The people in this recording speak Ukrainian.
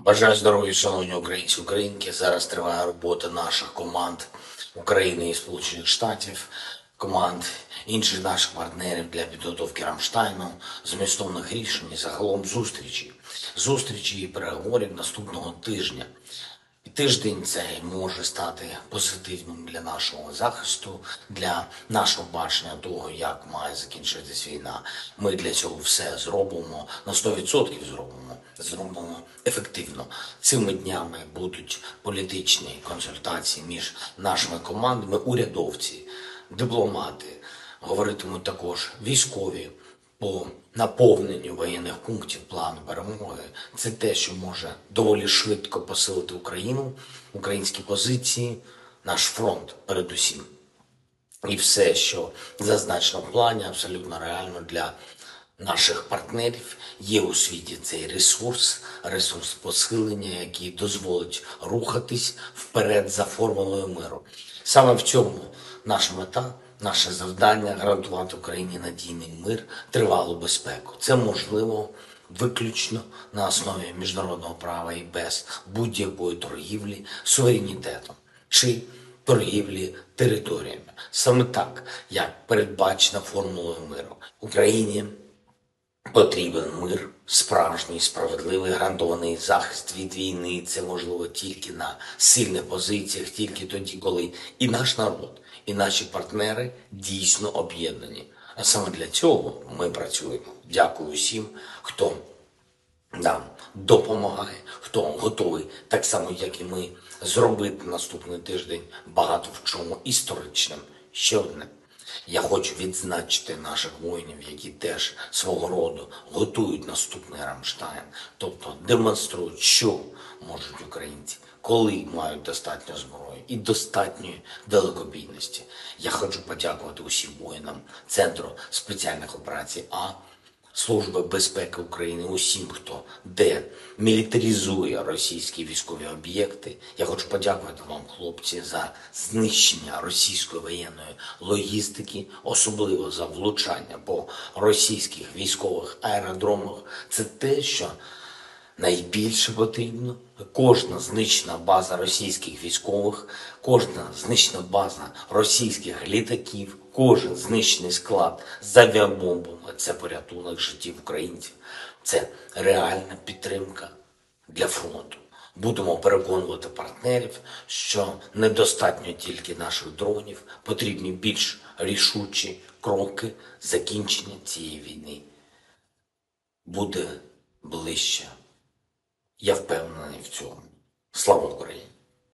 Бажаю здоров'я, шановні українці, українки. Зараз триває робота наших команд України і Сполучених Штатів, команд інших наших партнерів для підготовки Рамштайну, змістовних рішень і загалом зустрічі і переговорів наступного тижня. І тиждень цей може стати позитивним для нашого захисту, для нашого бачення того, як має закінчитись війна. Ми для цього все зробимо, на 100% зробимо ефективно. Цими днями будуть політичні консультації між нашими командами, урядовці, дипломати, говоритимуть також військові по наповненню воєнних пунктів плану перемоги. Це те, що може доволі швидко посилити Україну, українські позиції, наш фронт передусім. І все, що зазначено в плані, абсолютно реально для наших партнерів. Є у світі цей ресурс посилення, який дозволить рухатись вперед за формулою миру. Саме в цьому наша мета, наше завдання – гарантувати Україні надійний мир, тривалу безпеку. Це можливо виключно на основі міжнародного права і без будь-якої торгівлі суверенітетом чи торгівлі територіями. Саме так, як передбачено формулою миру. Україні потрібен мир, справжній, справедливий, гарантований захист від війни. Це можливо тільки на сильних позиціях, тільки тоді, коли і наш народ, і наші партнери дійсно об'єднані. А саме для цього ми працюємо. Дякую всім, хто нам допомагає, хто готовий, так само, як і ми, зробити наступний тиждень багато в чому історичним. Ще одне. Я хочу відзначити наших воїнів, які теж свого роду готують наступний Рамштайн, тобто демонструють, що можуть українці, коли мають достатньо зброї і достатньої далекобійності. Я хочу подякувати усім воїнам Центру спеціальних операцій А, Служби безпеки України, усім, хто демілітаризує російські військові об'єкти. Я хочу подякувати вам, хлопці, за знищення російської воєнної логістики, особливо за влучання по російських військових аеродромах. Це те, що найбільше потрібно. Кожна знищена база російських військових, кожна знищена база російських літаків, кожен знищений склад з авіабомбами – це порятунок життів українців. Це реальна підтримка для фронту. Будемо переконувати партнерів, що недостатньо тільки наших дронів, потрібні більш рішучі кроки. Закінчення цієї війни буде ближче. Я впевнений в цьому.